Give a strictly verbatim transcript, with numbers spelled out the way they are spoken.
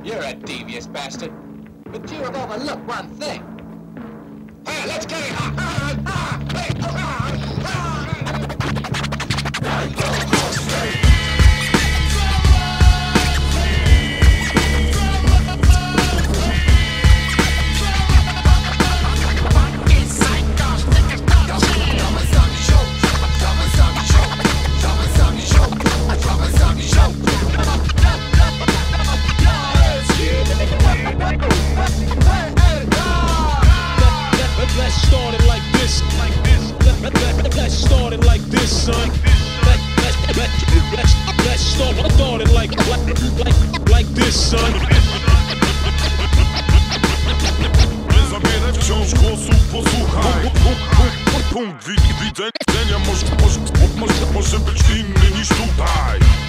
You're a devious bastard. But you have overlooked one thing. Hey, let's get it! Ah, ah, ah, hey, ah, ah, ah. Let's start it like this, like this. Let, let, let's start it like this, son. Let, let, let, let's, let's start, start it like, like, like, like this, son. Nie zabieraj wciąż głosu, posłuchaj. Punkt widzenia może, może, może, może być inny niż tutaj.